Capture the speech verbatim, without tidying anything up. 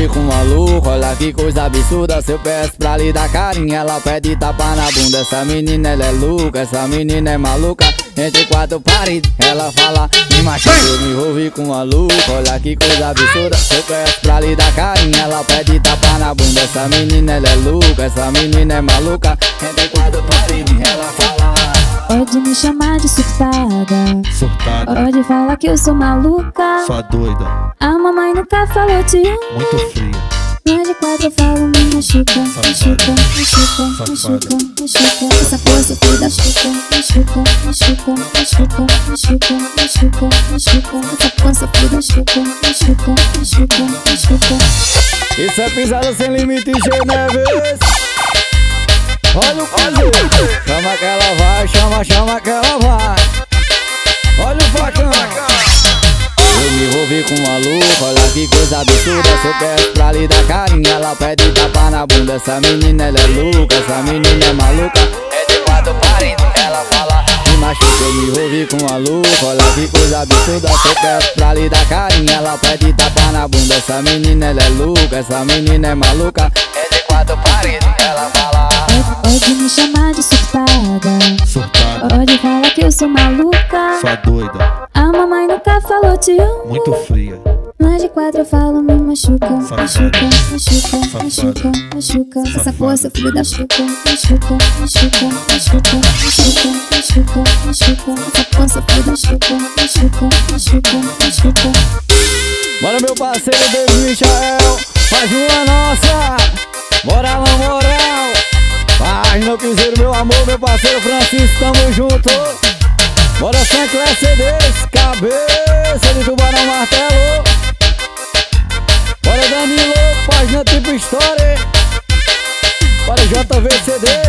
envolvi com um maluco. Olha que coisa absurda, se eu peço pra lhe dar carinho, ela pede tapa na bunda. Essa menina, ela é louca, essa menina é maluca. Entre quatro paredes, ela fala, me machuca. Eu me envolvi com um maluco. Olha que coisa absurda, se eu peço pra lhe dar carinho, ela pede tapa na bunda. Essa menina, ela é louca, essa menina é maluca. Entre quatro paredes, ela fala, pode me chamar de surtada, surtada. Pode falar que eu sou maluca, sua doida. A mamãe nunca falou de um. Muito fria. Nós de quatro eu falo, me machuca, machuca, machuca, machuca, machuca. Essa força foi da chuca, machuca, machuca, machuca, machuca, machuca, machuca. Essa força foi da chuca, machuca, machuca, machuca. isso é pisada sem limite, Geneves. Olha o fazer, chama que ela vai, chama, chama que ela vai. Olha o facão. Eu me envolvi com um maluco, olha que coisa absurda. Se eu peço pra lhe dar carinho, ela pede tapa na bunda. Essa menina, ela é louca, essa menina é maluca. É de quatro paredes, ela fala, me machuca. Eu me envolvi com um maluco, olha que coisa absurda. Se eu peço pra lhe dar carinho, ela pede tapa na bunda. Essa menina, ela é louca, essa menina é maluca. É de quatro paredes, ela fala, pode me chamar de surtada, surtada. Pode falar que eu sou maluca, sua doida. A mamãe nunca falou de um. Muito fria. Nós de quatro eu falo, me machuca, safada. machuca, machuca, Safada. machuca, machuca. Essa Safada. força filho da chuca, machuca, machuca, machuca, machuca, machuca, machuca. Essa força filho da chuca, machuca, machuca, machuca. bora meu parceiro David Michael, mais uma nossa. Bora na moral, faz não quiser meu amor, meu parceiro Francisco, tamo junto. Bora sem classe desse, cabeça de tubarão martelo. Bora Danilo, página tipo história. Bora J V C D.